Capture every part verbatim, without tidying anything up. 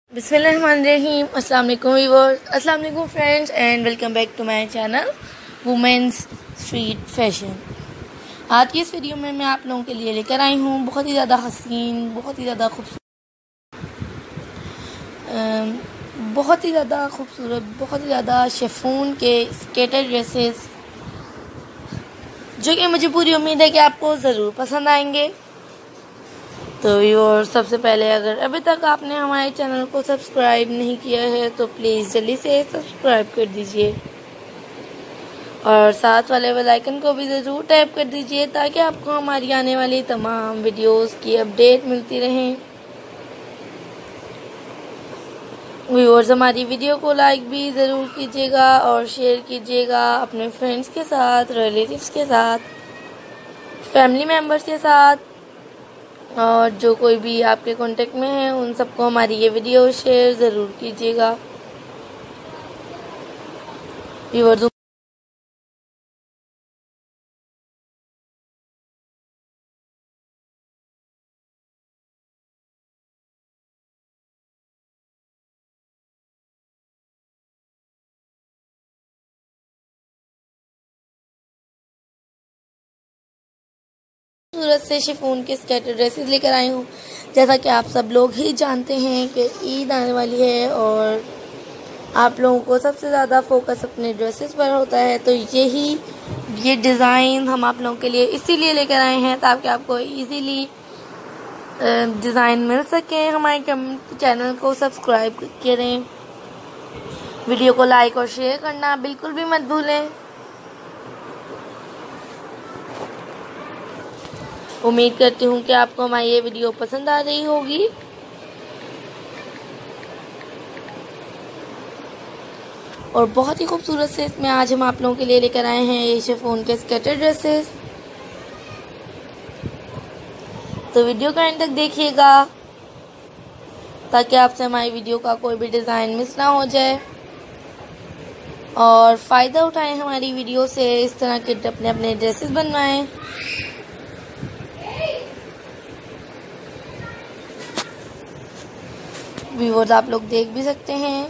बिस्मिल्लाहिर्रहमानिर्रहीम। अस्सलाम वालेकुम व्यूअर्स, अस्सलाम वालेकुम friends and welcome back to my channel women's street fashion. आज की इस वीडियो में मैं आप लोगों के लिए लेकर आई हूँ बहुत ही ज़्यादा हसीन, बहुत ही ज़्यादा खूबसूरत बहुत ही ज़्यादा खूबसूरत बहुत ही ज़्यादा शिफॉन के स्केटर ड्रेसेस, जो कि मुझे पूरी उम्मीद है कि आपको ज़रूर पसंद आएंगे। तो और सबसे पहले, अगर अभी तक आपने हमारे चैनल को सब्सक्राइब नहीं किया है तो प्लीज़ जल्दी से सब्सक्राइब कर दीजिए और साथ वाले बेल आइकन को भी ज़रूर टैप कर दीजिए ताकि आपको हमारी आने वाली तमाम वीडियोस की अपडेट मिलती रहें। व्यूअर्स, हमारी वीडियो को लाइक भी ज़रूर कीजिएगा और शेयर कीजिएगा अपने फ्रेंड्स के साथ, रिलेटिव्स के साथ, फैमिली मेम्बर्स के साथ, और जो कोई भी आपके कांटेक्ट में है उन सबको हमारी ये वीडियो शेयर ज़रूर कीजिएगा। व्यूअर्स, सूरत से शिफॉन के स्केटर ड्रेसेस लेकर आई हूँ। जैसा कि आप सब लोग ही जानते हैं कि ईद आने वाली है और आप लोगों को सबसे ज़्यादा फोकस अपने ड्रेसेस पर होता है, तो यही ये डिज़ाइन हम आप लोगों के लिए इसीलिए लेकर आए हैं ताकि आपको इजीली डिज़ाइन मिल सके। हमारे चैनल को सब्सक्राइब करें, वीडियो को लाइक और शेयर करना बिल्कुल भी मत भूलें। उम्मीद करती हूँ कि आपको हमारी ये वीडियो पसंद आ रही होगी। और बहुत ही खूबसूरत से इसमें आज हम आप लोगों के लिए लेकर आए हैं ये शिफॉन के स्केटर ड्रेसेस। तो वीडियो का एंड तक देखिएगा ताकि आपसे हमारी वीडियो का कोई भी डिज़ाइन मिस ना हो जाए और फ़ायदा उठाएं हमारी वीडियो से, इस तरह के अपने अपने ड्रेसेस बनवाएं। व्यूअर्स, आप लोग देख भी सकते हैं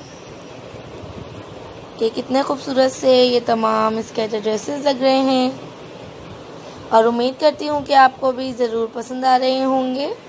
कि कितने खूबसूरत से ये तमाम स्केटर ड्रेसेस लग रहे हैं और उम्मीद करती हूँ कि आपको भी ज़रूर पसंद आ रहे होंगे।